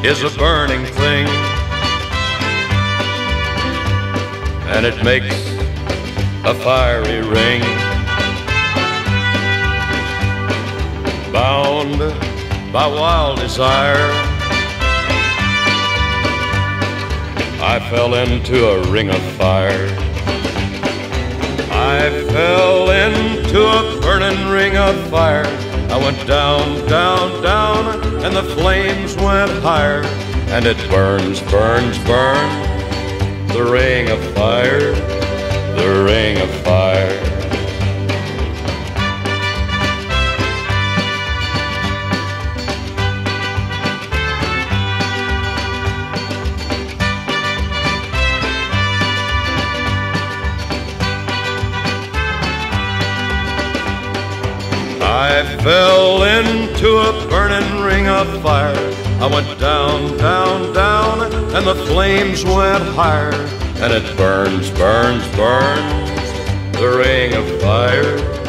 is a burning thing, and it makes a fiery ring. Bound by wild desire, I fell into a ring of fire. I fell into a burning ring of fire. I went down, down, down, and the flames went higher. And it burns, burns, burns, the ring of fire, the ring of fire. I fell into a burning ring of fire. I went down, down, down, and the flames went higher. And it burns, burns, burns, the ring of fire,